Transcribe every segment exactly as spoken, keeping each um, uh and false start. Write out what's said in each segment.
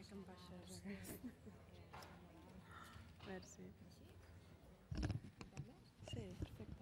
Merci. Sí, perfecte.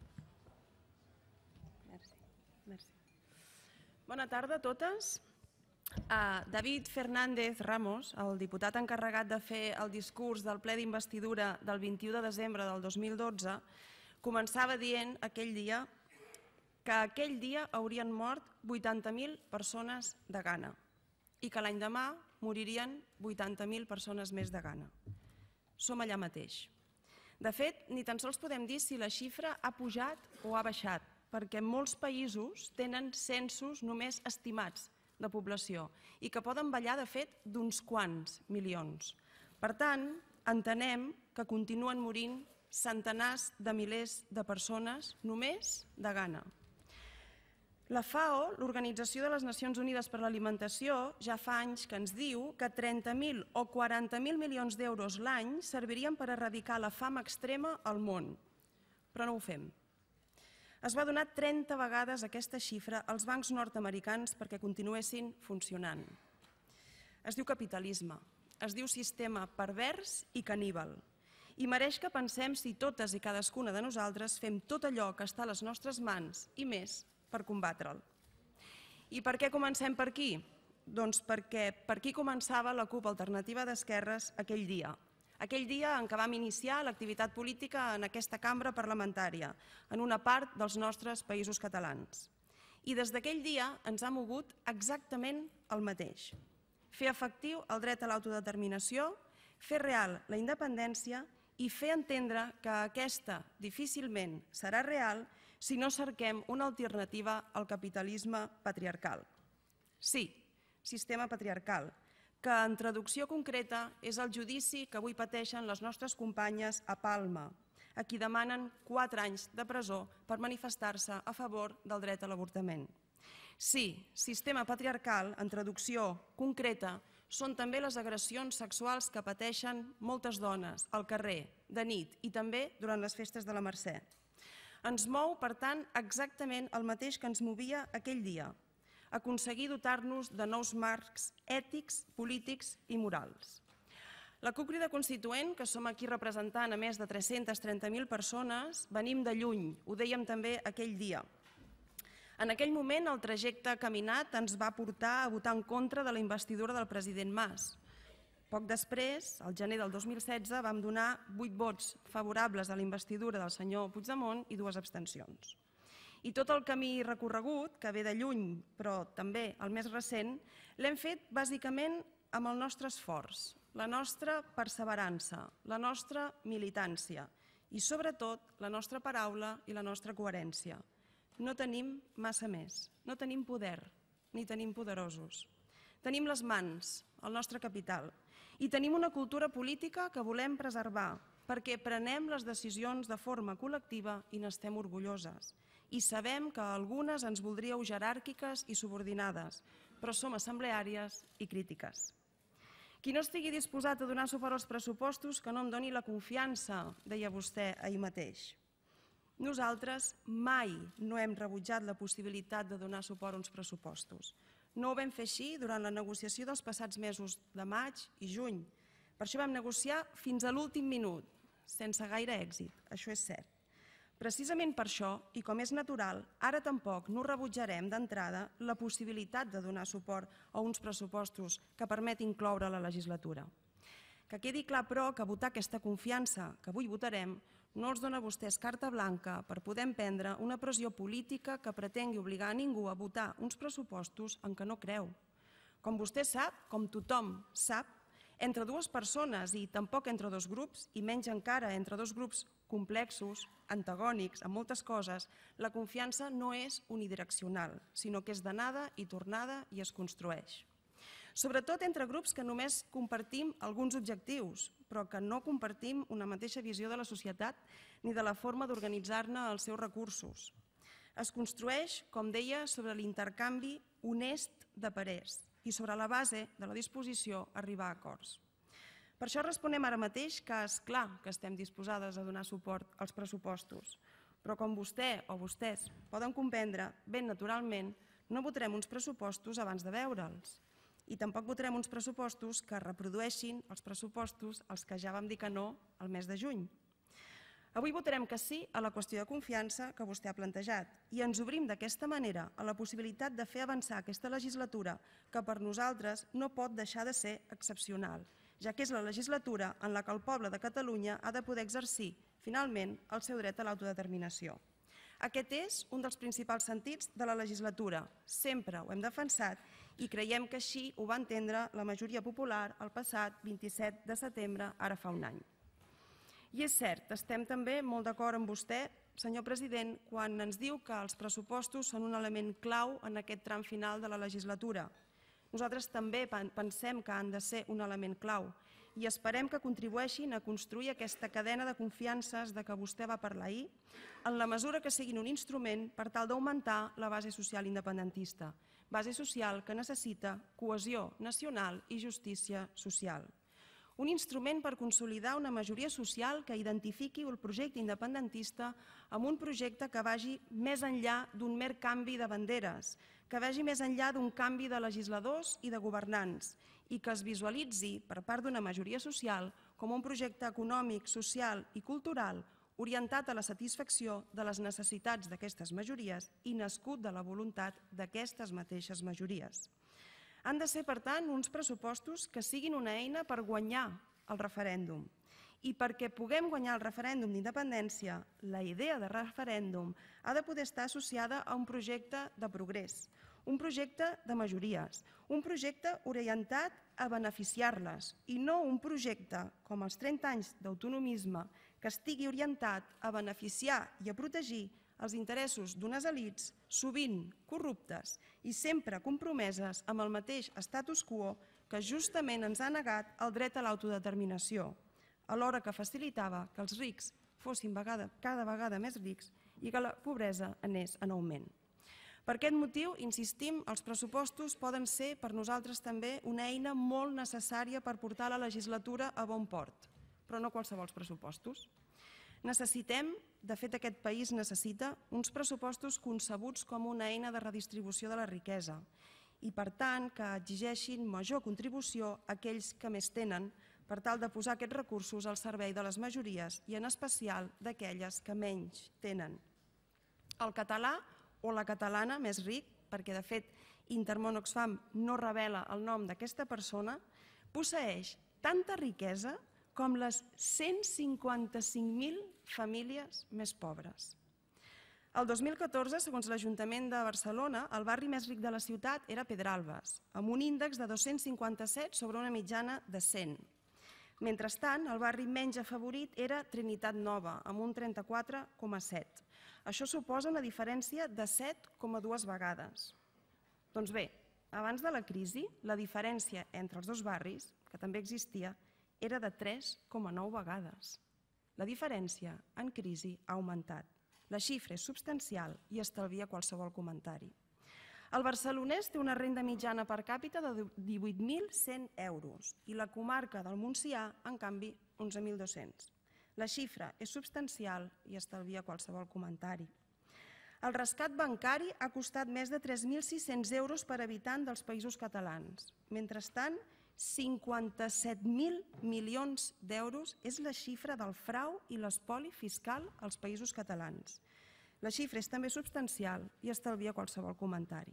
Merci. Merci. Bona tarda a totes. David Fernández Ramos, el diputat encarregat de fer el discurs del ple d'investidura del vint-i-u de desembre del dos mil dotze, començava dient aquell dia que aquell dia haurien mort vuitanta mil persones de gana i que l'any demà moririen vuitanta mil persones més de gana. Som allà mateix. De fet, ni tan sols podem dir si la xifra ha pujat o ha baixat, perquè molts països tenen censos només estimats de població i que poden ballar, de fet, d'uns quants milions. Per tant, entenem que continuen morint centenars de milers de persones només de gana. La FAO, l'Organització de les Nacions Unides per l'Alimentació, ja fa anys que ens diu que trenta mil o quaranta mil milions d'euros l'any servirien per erradicar la fam extrema al món, però no ho fem. Es va donar trenta vegades aquesta xifra als bancs nord-americans perquè continuessin funcionant. Es diu capitalisme, es diu sistema pervers i caníbal, i mereix que pensem si totes i cadascuna de nosaltres fem tot allò que està a les nostres mans i més per combatre'l. I per què comencem per aquí? Doncs perquè per aquí començava la CUP Alternativa d'Esquerres aquell dia. Aquell dia en què vam iniciar l'activitat política en aquesta cambra parlamentària, en una part dels nostres països catalans. I des d'aquell dia ens ha mogut exactament el mateix. Fer efectiu el dret a l'autodeterminació, fer real la independència i fer entendre que aquesta difícilment serà real si no cerquem una alternativa al capitalisme patriarcal. Sí, sistema patriarcal, que en traducció concreta és el judici que avui pateixen les nostres companyes a Palma, a qui demanen quatre anys de presó per manifestar-se a favor del dret a l'avortament. Sí, sistema patriarcal, en traducció concreta, són també les agressions sexuals que pateixen moltes dones al carrer, de nit i també durant les festes de la Mercè. Ens mou, per tant, exactament el mateix que ens movia aquell dia, aconseguir dotar-nos de nous marcs ètics, polítics i morals. La CUP Crida Constituent, que som aquí representant a més de tres-centes trenta mil persones, venim de lluny, ho dèiem també aquell dia. En aquell moment, el trajecte caminat ens va portar a votar en contra de la investidura del president Mas. Poc després, al gener del dos mil setze, vam donar vuit vots favorables a la investidura del senyor Puigdemont i dues abstencions. I tot el camí recorregut, que ve de lluny, però també el més recent, l'hem fet bàsicament amb el nostre esforç, la nostra perseverança, la nostra militància i, sobretot, la nostra paraula i la nostra coherència. No tenim massa més, no tenim poder, ni tenim poderosos. Tenim les mans, el nostre capital, i tenim una cultura política que volem preservar perquè prenem les decisions de forma col·lectiva i n'estem orgulloses. I sabem que algunes ens voldríeu jeràrquiques i subordinades, però som assembleàries i crítiques. Qui no estigui disposat a donar suport als pressupostos, que no em doni la confiança, deia vostè ahir mateix. Nosaltres mai no hem rebutjat la possibilitat de donar suport a uns pressupostos. No ho vam fer així durant la negociació dels passats mesos de maig i juny. Per això vam negociar fins a l'últim minut, sense gaire èxit, això és cert. Precisament per això, i com és natural, ara tampoc no rebutjarem d'entrada la possibilitat de donar suport a uns pressupostos que permetin cloure la legislatura. Que quedi clar, però, que votar aquesta confiança que avui votarem no els dona a vostès carta blanca per poder emprendre una pressió política que pretengui obligar a ningú a votar uns pressupostos en què no creu. Com vostè sap, com tothom sap, entre dues persones i tampoc entre dos grups, i menys encara entre dos grups complexos, antagònics, en moltes coses, la confiança no és unidireccional, sinó que és d'anada i tornada i es construeix. Sobretot entre grups que només compartim alguns objectius, però que no compartim una mateixa visió de la societat ni de la forma d'organitzar-ne els seus recursos. Es construeix, com deia, sobre l'intercanvi honest de parers i sobre la base de la disposició a arribar a acords. Per això responem ara mateix que és clar que estem disposades a donar suport als pressupostos, però com vostè o vostès poden comprendre, ben naturalment, no votarem uns pressupostos abans de veure'ls. I tampoc votarem uns pressupostos que reprodueixin els pressupostos als que ja vam dir que no el mes de juny. Avui votarem que sí a la qüestió de confiança que vostè ha plantejat i ens obrim d'aquesta manera a la possibilitat de fer avançar aquesta legislatura que per nosaltres no pot deixar de ser excepcional, ja que és la legislatura en la que el poble de Catalunya ha de poder exercir, finalment, el seu dret a l'autodeterminació. Aquest és un dels principals sentits de la legislatura. Sempre ho hem defensat i creiem que així ho va entendre la majoria popular el passat vint-i-set de setembre, ara fa un any. I és cert, estem també molt d'acord amb vostè, senyor president, quan ens diu que els pressupostos són un element clau en aquest tram final de la legislatura. Nosaltres també pensem que han de ser un element clau i esperem que contribueixin a construir aquesta cadena de confiances de què vostè va parlar ahir, en la mesura que siguin un instrument per tal d'augmentar la base social independentista, base social que necessita cohesió nacional i justícia social. Un instrument per consolidar una majoria social que identifiqui el projecte independentista amb un projecte que vagi més enllà d'un mer canvi de banderes, que vagi més enllà d'un canvi de legisladors i de governants i que es visualitzi per part d'una majoria social com un projecte econòmic, social i cultural orientat a la satisfacció de les necessitats d'aquestes majories i nascut de la voluntat d'aquestes mateixes majories. Han de ser, per tant, uns pressupostos que siguin una eina per guanyar el referèndum. I perquè puguem guanyar el referèndum d'independència, la idea de referèndum ha de poder estar associada a un projecte de progrés, un projecte de majories, un projecte orientat a beneficiar-les i no un projecte, com els trenta anys d'autonomisme, que estigui orientat a beneficiar i a protegir els interessos d'unes elits, sovint corruptes i sempre compromeses amb el mateix status quo que justament ens ha negat el dret a l'autodeterminació, alhora que facilitava que els rics fossin cada vegada més rics i que la pobresa anés en augment. Per aquest motiu, insistim, els pressupostos poden ser per nosaltres també una eina molt necessària per portar la legislatura a bon port, però no qualsevol pressupostos. Necessitem, de fet aquest país necessita, uns pressupostos concebuts com una eina de redistribució de la riquesa i, per tant, que exigeixin major contribució a aquells que més tenen per tal de posar aquests recursos al servei de les majories i, en especial, d'aquelles que menys tenen. El català o la catalana més ric, perquè, de fet, Intermón Oxfam no revela el nom d'aquesta persona, posseeix tanta riquesa com les cent cinquanta-cinc mil famílies més pobres. El dos mil catorze, segons l'Ajuntament de Barcelona, el barri més ric de la ciutat era Pedralbes, amb un índex de dos-cents cinquanta-set sobre una mitjana de cent. Mentrestant, el barri menys afavorit era Trinitat Nova, amb un trenta-quatre coma set. Això suposa una diferència de set coma dos vegades. Doncs bé, abans de la crisi, la diferència entre els dos barris, que també existia, era de tres coma nou vegades. La diferència en crisi ha augmentat. La xifra és substancial i estalvia qualsevol comentari. El barcelonès té una renda mitjana per càpita de divuit mil cent euros i la comarca del Montsià, en canvi, onze mil dos-cents. La xifra és substancial i estalvia qualsevol comentari. El rescat bancari ha costat més de tres mil sis-cents euros per habitant dels països catalans. Mentrestant, cinquanta-set mil milions d'euros és la xifra del frau i l'espoli fiscal als països catalans. La xifra és també substancial i estalvia qualsevol comentari.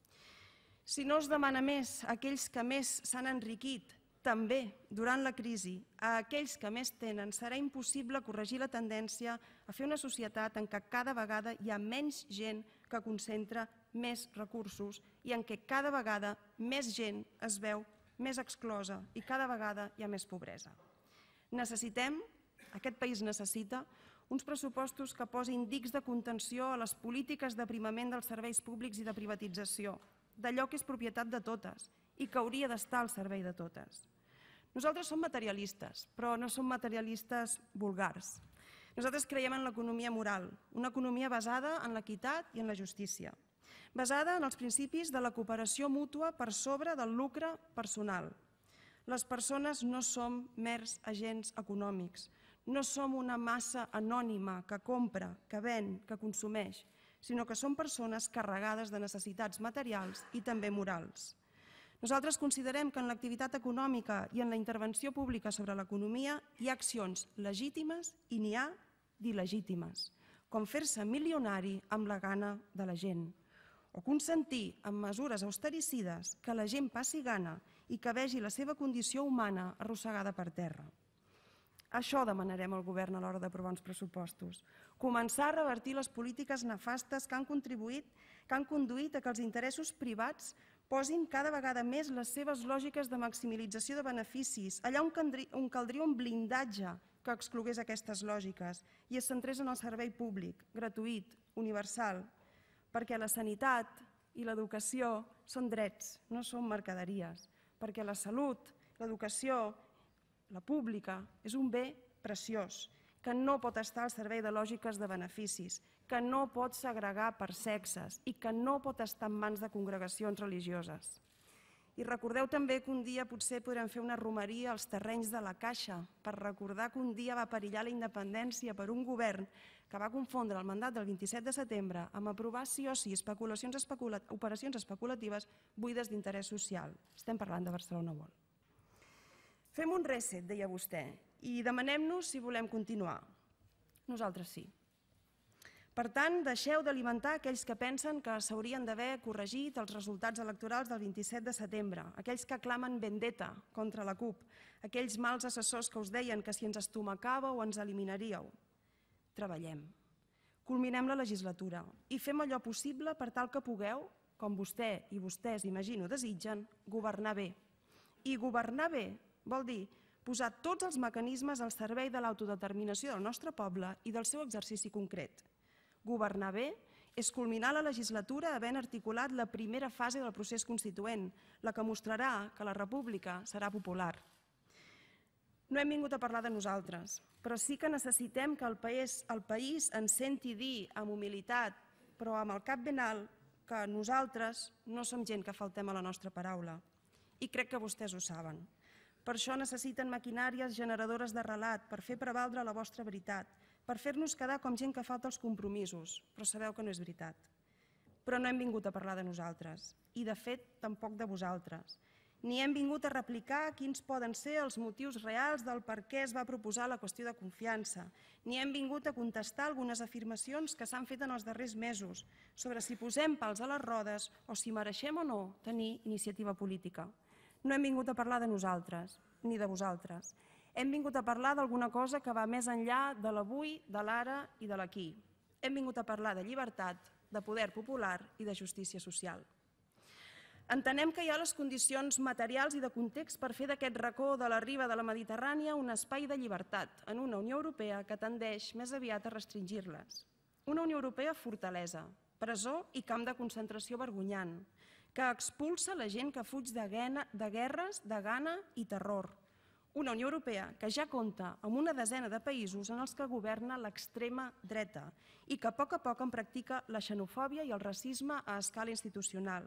Si no es demana més a aquells que més s'han enriquit, també durant la crisi, a aquells que més tenen, serà impossible corregir la tendència a fer una societat en què cada vegada hi ha menys gent que concentra més recursos i en què cada vegada més gent es veu més exclosa i cada vegada hi ha més pobresa. Necessitem, aquest país necessita, uns pressupostos que posin dics de contenció a les polítiques d'aprimament dels serveis públics i de privatització, d'allò que és propietat de totes i que hauria d'estar al servei de totes. Nosaltres som materialistes, però no som materialistes vulgars. Nosaltres creiem en l'economia moral, una economia basada en l'equitat i en la justícia, basada en els principis de la cooperació mútua per sobre del lucre personal. Les persones no som mers agents econòmics, no som una massa anònima que compra, que ven, que consumeix, sinó que som persones carregades de necessitats materials i també morals. Nosaltres considerem que en l'activitat econòmica i en la intervenció pública sobre l'economia hi ha accions legítimes i n'hi ha d'il·legítimes, com fer-se milionari amb la gana de la gent, o consentir amb mesures austericides que la gent passi gana i que vegi la seva condició humana arrossegada per terra. Això demanarem al govern a l'hora d'aprovar uns pressupostos. Començar a revertir les polítiques nefastes que han contribuït, que han conduït a que els interessos privats posin cada vegada més les seves lògiques de maximització de beneficis, allà on caldria un blindatge que exclogués aquestes lògiques i es centrés en el servei públic, gratuït, universal, perquè la sanitat i l'educació són drets, no són mercaderies, perquè la salut, l'educació, la pública, és un bé preciós, que no pot estar al servei de lògiques de beneficis, que no pot segregar per sexes i que no pot estar en mans de congregacions religioses. I recordeu també que un dia potser podrem fer una romeria als terrenys de la Caixa per recordar que un dia va perillar la independència per un govern que va confondre el mandat del vint-i-set de setembre amb aprovar sí o sí especulacions especula- operacions especulatives buides d'interès social. Estem parlant de Barcelona World. Fem un reset, deia vostè, i demanem-nos si volem continuar. Nosaltres sí. Per tant, deixeu d'alimentar aquells que pensen que s'haurien d'haver corregit els resultats electorals del vint-i-set de setembre, aquells que clamen vendetta contra la CUP, aquells mals assessors que us deien que si ens estomacàveu ens eliminaríeu. Treballem. Culminem la legislatura i fem allò possible per tal que pugueu, com vostè i vostès, imagino, desitgen, governar bé. I governar bé vol dir posar tots els mecanismes al servei de l'autodeterminació del nostre poble i del seu exercici concret. Governar bé és culminar la legislatura havent articulat la primera fase del procés constituent, la que mostrarà que la república serà popular. No hem vingut a parlar de nosaltres, però sí que necessitem que el país, el país ens senti dir amb humilitat, però amb el cap ben alt, que nosaltres no som gent que faltem a la nostra paraula. I crec que vostès ho saben. Per això necessiten maquinàries generadores de relat per fer prevaldre la vostra veritat, per fer-nos quedar com gent que falta els compromisos, però sabeu que no és veritat. Però no hem vingut a parlar de nosaltres, i de fet tampoc de vosaltres. Ni hem vingut a replicar quins poden ser els motius reals del per què es va proposar la qüestió de confiança, ni hem vingut a contestar algunes afirmacions que s'han fet en els darrers mesos sobre si posem pals a les rodes o si mereixem o no tenir iniciativa política. No hem vingut a parlar de nosaltres, ni de vosaltres. Hem vingut a parlar d'alguna cosa que va més enllà de l'avui, de l'ara i de l'aquí. Hem vingut a parlar de llibertat, de poder popular i de justícia social. Entenem que hi ha les condicions materials i de context per fer d'aquest racó de la riba de la Mediterrània un espai de llibertat en una Unió Europea que tendeix més aviat a restringir-les. Una Unió Europea fortalesa, presó i camp de concentració vergonyant, que expulsa la gent que fuig de, guena, de guerres, de gana i terror. Una Unió Europea que ja compta amb una desena de països en els que governa l'extrema dreta i que a poc a poc en practica la xenofòbia i el racisme a escala institucional.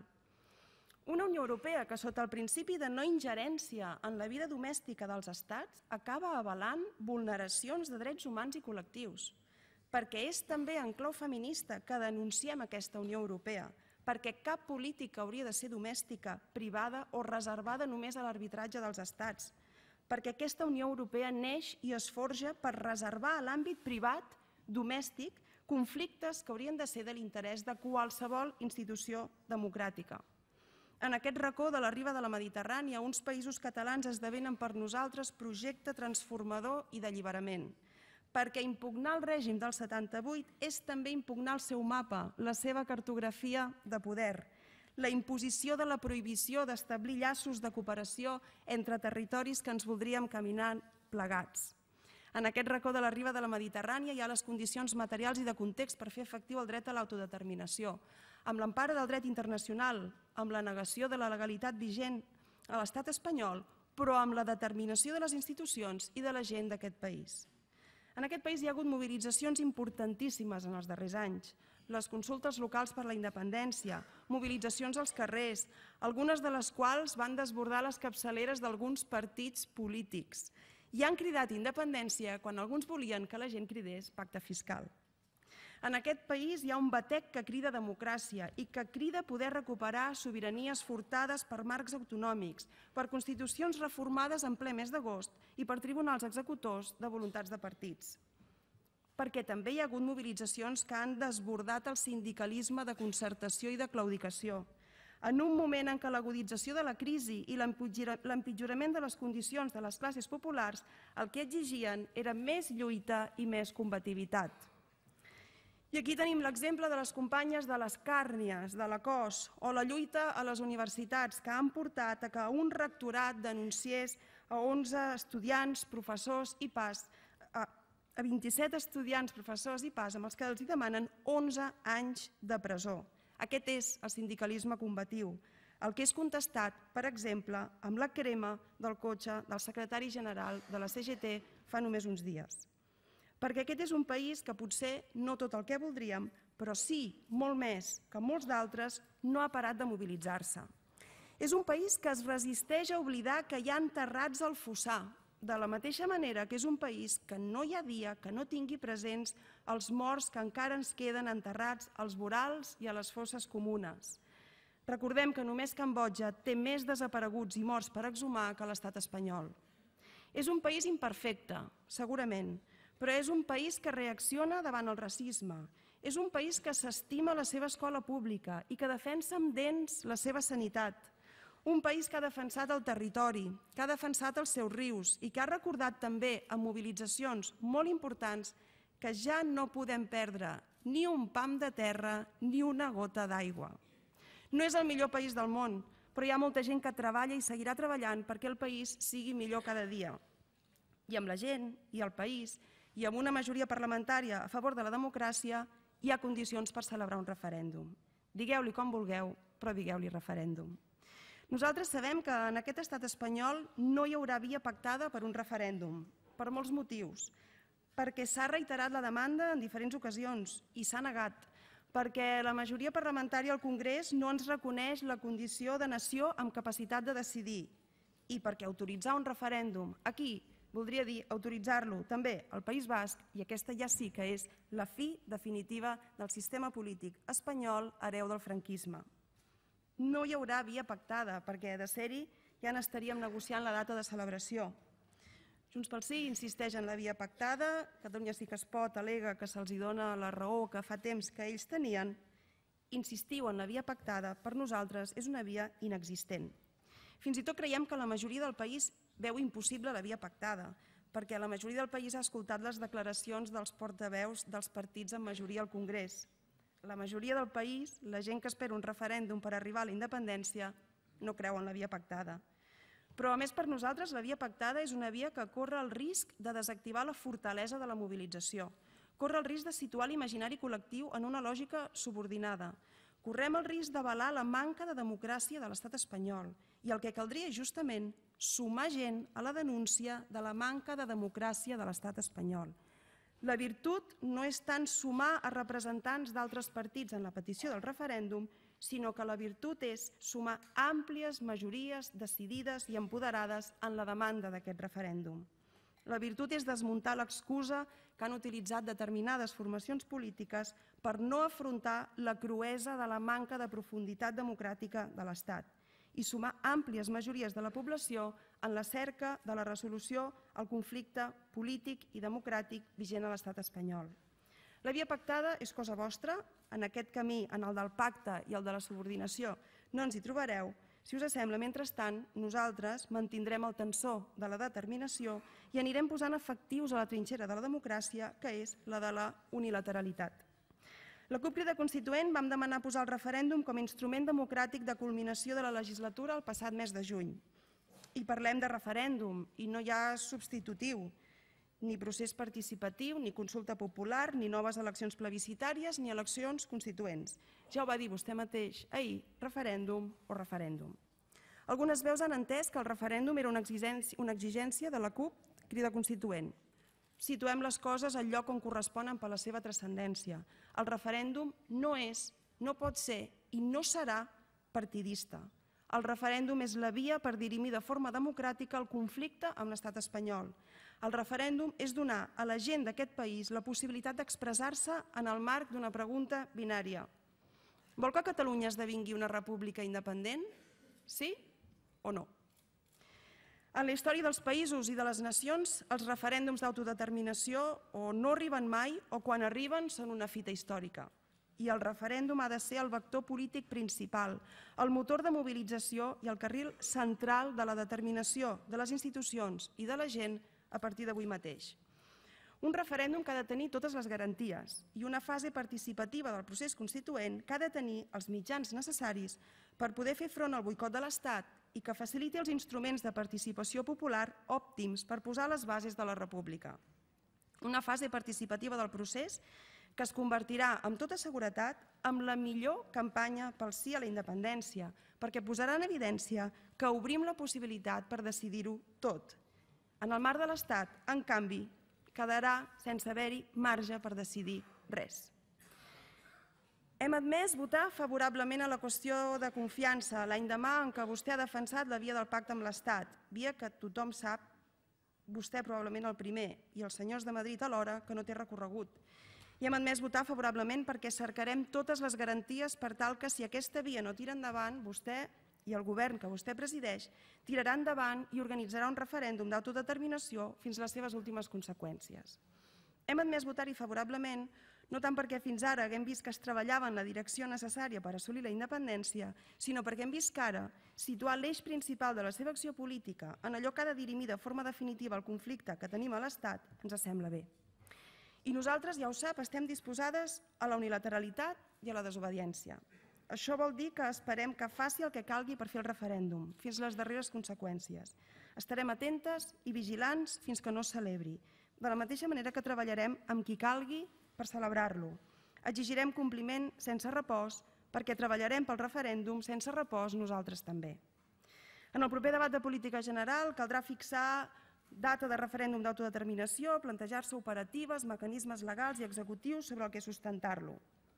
Una Unió Europea que, sota el principi de no ingerència en la vida domèstica dels estats, acaba avalant vulneracions de drets humans i col·lectius, perquè és també en clau feminista que denunciem aquesta Unió Europea, perquè cap política hauria de ser domèstica, privada o reservada només a l'arbitratge dels estats, perquè aquesta Unió Europea neix i es forja per reservar a l'àmbit privat, domèstic, conflictes que haurien de ser de l'interès de qualsevol institució democràtica. En aquest racó de la riba de la Mediterrània, uns països catalans esdevenen per nosaltres projecte transformador i d'alliberament, perquè impugnar el règim del setanta-vuit és també impugnar el seu mapa, la seva cartografia de poder, la imposició de la prohibició d'establir llaços de cooperació entre territoris que ens voldríem caminar plegats. En aquest racó de la riba de la Mediterrània hi ha les condicions materials i de context per fer efectiu el dret a l'autodeterminació, amb l'empara del dret internacional, amb la negació de la legalitat vigent a l'estat espanyol, però amb la determinació de les institucions i de la gent d'aquest país. En aquest país hi ha hagut mobilitzacions importantíssimes en els darrers anys, les consultes locals per la independència, mobilitzacions als carrers, algunes de les quals van desbordar les capçaleres d'alguns partits polítics i han cridat independència quan alguns volien que la gent cridés pacte fiscal. En aquest país hi ha un batec que crida democràcia i que crida poder recuperar sobiranies furtades per marcs autonòmics, per constitucions reformades en ple mes d'agost i per tribunals executors de voluntats de partits. Perquè també hi ha hagut mobilitzacions que han desbordat el sindicalisme de concertació i de claudicació. En un moment en què l'agudització de la crisi i l'empitjorament de les condicions de les classes populars el que exigien era més lluita i més combativitat. I aquí tenim l'exemple de les companyes de les càrnies, de la cos, o la lluita a les universitats que han portat a que un rectorat denunciés a onze estudiants, professors i pas, a vint-i-set estudiants, professors i pas, amb els que els demanen onze anys de presó. Aquest és el sindicalisme combatiu, el que és contestat, per exemple, amb la crema del cotxe del secretari general de la C G T fa només uns dies. Perquè aquest és un país que potser no tot el que voldríem, però sí, molt més que molts d'altres, no ha parat de mobilitzar-se. És un país que es resisteix a oblidar que hi ha enterrats al fossar, de la mateixa manera que és un país que no hi ha dia que no tingui presents els morts que encara ens queden enterrats als vorals i a les fosses comunes. Recordem que només Cambodja té més desapareguts i morts per exhumar que l'estat espanyol. És un país imperfecte, segurament, però és un país que reacciona davant el racisme. És un país que s'estima la seva escola pública i que defensa amb dents la seva sanitat. Un país que ha defensat el territori, que ha defensat els seus rius i que ha recordat també amb mobilitzacions molt importants que ja no podem perdre ni un pam de terra ni una gota d'aigua. No és el millor país del món, però hi ha molta gent que treballa i seguirà treballant perquè el país sigui millor cada dia. I amb la gent i el país i amb una majoria parlamentària a favor de la democràcia hi ha condicions per celebrar un referèndum. Digueu-li com vulgueu, però digueu-li referèndum. Nosaltres sabem que en aquest estat espanyol no hi haurà via pactada per un referèndum, per molts motius, perquè s'ha reiterat la demanda en diferents ocasions i s'ha negat, perquè la majoria parlamentària al Congrés no ens reconeix la condició de nació amb capacitat de decidir i perquè autoritzar un referèndum aquí voldria dir autoritzar-lo també al País Basc i aquesta ja sí que és la fi definitiva del sistema polític espanyol hereu del franquisme. No hi haurà via pactada, perquè de ser-hi ja n'estaríem negociant la data de celebració. Junts pel Sí insisteix en la via pactada, Catalunya Sí que es pot al·lega que se'ls dona la raó que fa temps que ells tenien. Insistiu en la via pactada, per nosaltres és una via inexistent. Fins i tot creiem que la majoria del país veu impossible la via pactada, perquè la majoria del país ha escoltat les declaracions dels portaveus dels partits amb majoria al Congrés. La majoria del país, la gent que espera un referèndum per arribar a la independència, no creu en la via pactada. Però, a més, per nosaltres, la via pactada és una via que corre el risc de desactivar la fortalesa de la mobilització. Corre el risc de situar l'imaginari col·lectiu en una lògica subordinada. Correm el risc d'avalar la manca de democràcia de l'estat espanyol i el que caldria és justament sumar gent a la denúncia de la manca de democràcia de l'estat espanyol. La virtut no és tant sumar a representants d'altres partits en la petició del referèndum, sinó que la virtut és sumar àmplies majories decidides i empoderades en la demanda d'aquest referèndum. La virtut és desmuntar l'excusa que han utilitzat determinades formacions polítiques per no afrontar la cruesa de la manca de profunditat democràtica de l'Estat i sumar àmplies majories de la població en la cerca de la resolució al conflicte polític i democràtic vigent a l'estat espanyol. La via pactada és cosa vostra, en aquest camí, en el del pacte i el de la subordinació, no ens hi trobareu. Si us sembla, mentrestant, nosaltres mantindrem el tensor de la determinació i anirem posant efectius a la trinxera de la democràcia, que és la de la unilateralitat. La CUP Crida Constituent vam demanar posar el referèndum com a instrument democràtic de culminació de la legislatura el passat mes de juny. I parlem de referèndum, i no hi ha substitutiu, ni procés participatiu, ni consulta popular, ni noves eleccions plebiscitàries, ni eleccions constituents. Ja ho va dir vostè mateix ahir, referèndum o referèndum. Algunes veus han entès que el referèndum era una exigència de la CUP Crida Constituent. Situem les coses al lloc on corresponen per la seva transcendència. El referèndum no és, no pot ser i no serà partidista. El referèndum és la via per dirimir de forma democràtica el conflicte amb l'estat espanyol. El referèndum és donar a la gent d'aquest país la possibilitat d'expressar-se en el marc d'una pregunta binària. Vol que Catalunya esdevingui una república independent? Sí o no? En la història dels països i de les nacions, els referèndums d'autodeterminació o no arriben mai o quan arriben són una fita històrica. I el referèndum ha de ser el vector polític principal, el motor de mobilització i el carril central de la determinació de les institucions i de la gent a partir d'avui mateix. Un referèndum que ha de tenir totes les garanties i una fase participativa del procés constituent que ha de tenir els mitjans necessaris per poder fer front al boicot de l'Estat i que faciliti els instruments de participació popular òptims per posar les bases de la república. Una fase participativa del procés que es convertirà, amb tota seguretat, en la millor campanya pel sí a la independència, perquè posarà en evidència que obrim la possibilitat per decidir-ho tot. En el marc de l'Estat, en canvi, quedarà sense haver-hi marge per decidir res. Hem admès votar favorablement a la qüestió de confiança l'any demà en què vostè ha defensat la via del pacte amb l'Estat, via que tothom sap, vostè probablement el primer i els senyors de Madrid alhora, que no té recorregut. I hem admès votar favorablement perquè cercarem totes les garanties per tal que si aquesta via no tira endavant, vostè i el govern que vostè presideix tirarà endavant i organitzarà un referèndum d'autodeterminació fins a les seves últimes conseqüències. Hem admès votar-hi favorablement no tant perquè fins ara haguem vist que es treballava en la direcció necessària per assolir la independència, sinó perquè hem vist que ara situar l'eix principal de la seva acció política en allò que ha de dirimir de forma definitiva el conflicte que tenim a l'Estat ens sembla bé. I nosaltres, ja ho sap, estem disposades a la unilateralitat i a la desobediència. Això vol dir que esperem que faci el que calgui per fer el referèndum, fins a les darreres conseqüències. Estarem atentes i vigilants fins que no es celebri, de la mateixa manera que treballarem amb qui calgui per celebrar-lo. Exigirem compliment sense repòs perquè treballarem pel referèndum sense repòs nosaltres també. En el proper debat de política general caldrà fixar data de referèndum d'autodeterminació, plantejar-se operatives, mecanismes legals i executius sobre el que sustentar-lo.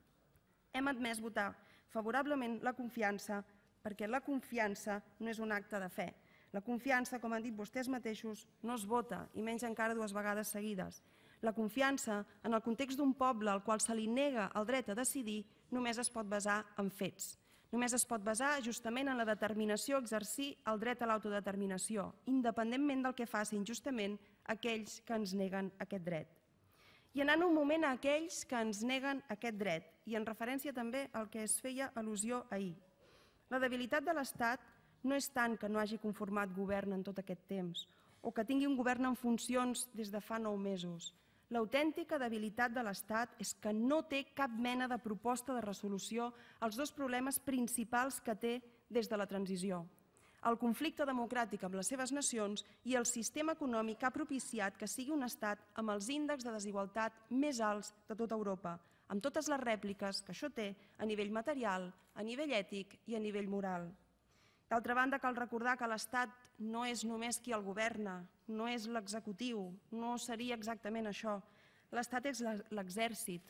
Hem admès votar favorablement la confiança perquè la confiança no és un acte de fe. La confiança, com han dit vostès mateixos, no es vota, i menys encara dues vegades seguides. La confiança, en el context d'un poble al qual se li nega el dret a decidir, només es pot basar en fets. Només es pot basar justament en la determinació a exercir el dret a l'autodeterminació, independentment del que facin justament aquells que ens neguen aquest dret. I anant un moment a aquells que ens neguen aquest dret, i en referència també al que es feia al·lusió ahir. La debilitat de l'Estat no és tant que no hagi conformat govern en tot aquest temps, o que tingui un govern en funcions des de fa nou mesos. L'autèntica debilitat de l'Estat és que no té cap mena de proposta de resolució als dos problemes principals que té des de la transició. El conflicte democràtic amb les seves nacions i el sistema econòmic que ha propiciat que sigui un estat amb els índexs de desigualtat més alts de tota Europa, amb totes les rèpliques que això té a nivell material, a nivell ètic i a nivell moral. D'altra banda, cal recordar que l'Estat no és només qui el governa, no és l'executiu, no seria exactament això. L'Estat és l'exèrcit,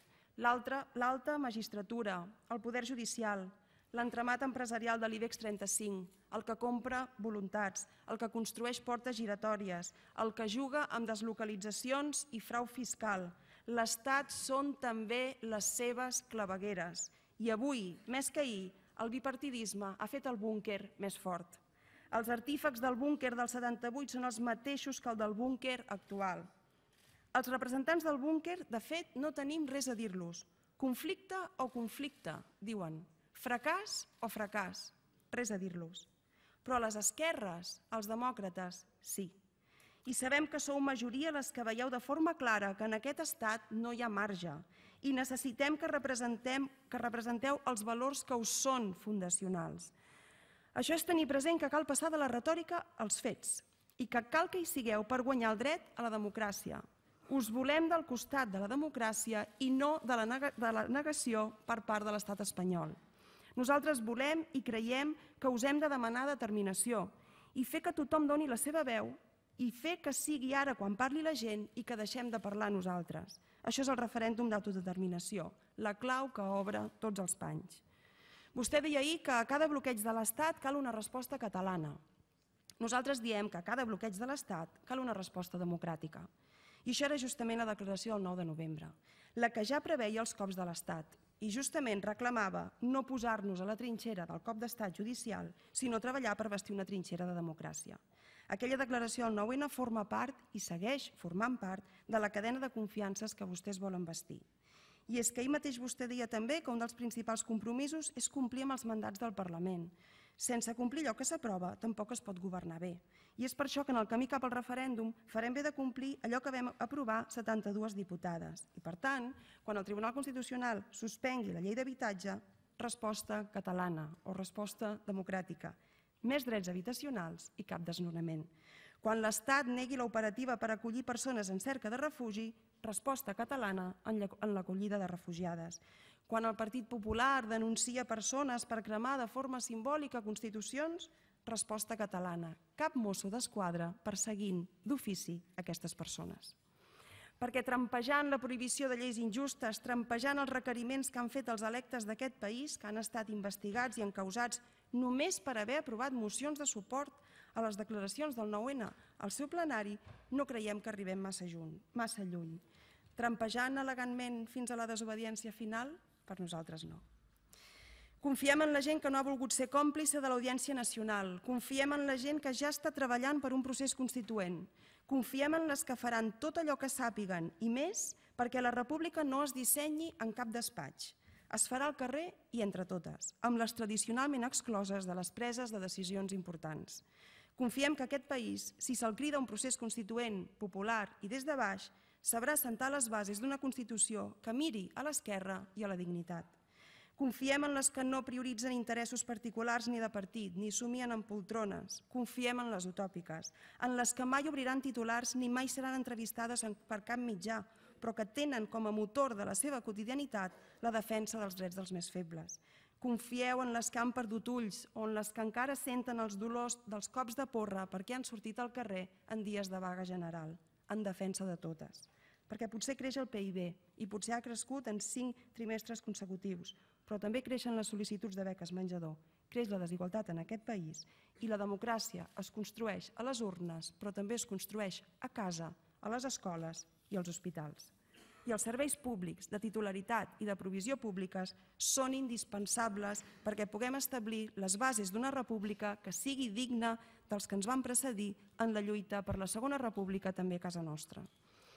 l'alta magistratura, el poder judicial, l'entramat empresarial de l'IBEX trenta-cinc, el que compra voluntats, el que construeix portes giratòries, el que juga amb deslocalitzacions i frau fiscal. L'Estat són també les seves clavegueres. I avui, més que ahir, el bipartidisme ha fet el búnquer més fort. Els artífecs del búnquer del setanta-vuit són els mateixos que el del búnquer actual. Els representants del búnquer, de fet, no tenim res a dir-los. Conflicte o conflicte, diuen. Fracàs o fracàs, res a dir-los. Però a les esquerres, els demòcrates, sí. I sabem que sou majoria les que veieu de forma clara que en aquest estat no hi ha marge i necessitem que representeu els valors que us són fundacionals. Això és tenir present que cal passar de la retòrica als fets i que cal que hi sigueu per guanyar el dret a la democràcia. Us volem del costat de la democràcia i no de la negació per part de l'estat espanyol. Nosaltres volem i creiem que us hem de demanar determinació i fer que tothom doni la seva veu i fer que sigui ara quan parli la gent i que deixem de parlar nosaltres. Això és el referèndum d'autodeterminació, la clau que obre tots els panys. Vostè deia ahir que a cada bloqueig de l'Estat cal una resposta catalana. Nosaltres diem que a cada bloqueig de l'Estat cal una resposta democràtica. I això era justament la declaració del nou de novembre, la que ja preveia els cops de l'Estat i justament reclamava no posar-nos a la trinxera del cop d'estat judicial, sinó treballar per vestir una trinxera de democràcia. Aquella declaració del nou ene forma part i segueix formant part de la cadena de confiances que vostès volen vestir. I és que ahir mateix vostè deia també que un dels principals compromisos és complir amb els mandats del Parlament. Sense complir allò que s'aprova, tampoc es pot governar bé. I és per això que en el camí cap al referèndum farem bé de complir allò que vam aprovar setanta-dues diputades. I per tant, quan el Tribunal Constitucional suspengui la llei d'habitatge, resposta catalana o resposta democràtica. Més drets habitacionals i cap desnonament. Quan l'Estat negui l'operativa per acollir persones en cerca de refugi, resposta catalana en l'acollida de refugiades. Quan el Partit Popular denuncia persones per cremar de forma simbòlica constitucions, resposta catalana. Cap mosso d'esquadra perseguint d'ofici aquestes persones. Perquè trampejant la prohibició de lleis injustes, trampejant els requeriments que han fet els electes d'aquest país, que han estat investigats i encausats només per haver aprovat mocions de suport a les declaracions del nou ene al seu plenari, no creiem que arribem massa lluny. Trampejant elegantment fins a la desobediència final? Per nosaltres no. Confiem en la gent que no ha volgut ser còmplice de l'Audiència Nacional. Confiem en la gent que ja està treballant per un procés constituent. Confiem en les que faran tot allò que sàpiguen i més perquè la república no es dissenyi en cap despatx. Es farà al carrer i entre totes, amb les tradicionalment excloses de les preses de decisions importants. Confiem que aquest país, si se'l crida un procés constituent, popular i des de baix, sabrà assentar les bases d'una Constitució que miri a l'esquerra i a la dignitat. Confiem en les que no prioritzen interessos particulars ni de partit, ni somien en poltrones. Confiem en les utòpiques, en les que mai obriran titulars ni mai seran entrevistades per cap mitjà, però que tenen com a motor de la seva quotidianitat la defensa dels drets dels més febles. Confieu en les que han perdut ulls o en les que encara senten els dolors dels cops de porra perquè han sortit al carrer en dies de vaga general, en defensa de totes. Perquè potser creix el pe i be i potser ha crescut en cinc trimestres consecutius, però també creixen les sol·licituds de beques menjador, creix la desigualtat en aquest país i la democràcia es construeix a les urnes, però també es construeix a casa, a les escoles i als hospitals. I els serveis públics de titularitat i de provisió públiques són indispensables perquè puguem establir les bases d'una república que sigui digna dels que ens van precedir en la lluita per la segona república també a casa nostra.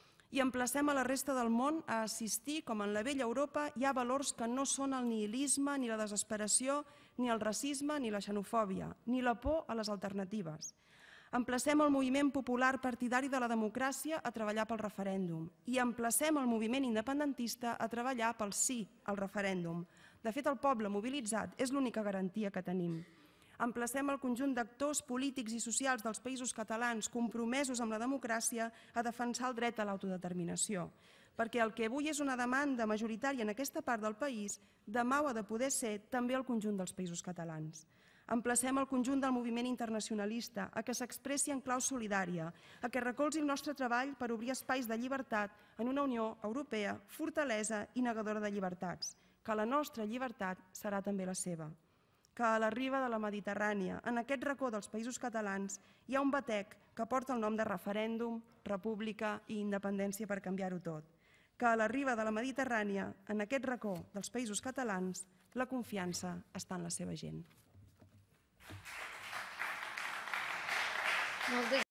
I emplacem a la resta del món a assistir com en la vella Europa hi ha valors que no són el nihilisme, ni la desesperació, ni el racisme, ni la xenofòbia, ni la por a les alternatives. Emplacem el moviment popular partidari de la democràcia a treballar pel referèndum i emplacem el moviment independentista a treballar pel sí al referèndum. De fet, el poble mobilitzat és l'única garantia que tenim. Emplacem el conjunt d'actors polítics i socials dels països catalans compromesos amb la democràcia a defensar el dret a l'autodeterminació, perquè el que avui és una demanda majoritària en aquesta part del país, demà ho ha de poder ser també el conjunt dels països catalans. Emplacem el conjunt del moviment internacionalista a que s'expressi en clau solidària, a que recolzi el nostre treball per obrir espais de llibertat en una Unió Europea fortalesa i negadora de llibertats, que la nostra llibertat serà també la seva. Que a la riba de la Mediterrània, en aquest racó dels països catalans, hi ha un batec que porta el nom de referèndum, república i independència per canviar-ho tot. Que a la riba de la Mediterrània, en aquest racó dels països catalans, la confiança està en la seva gent.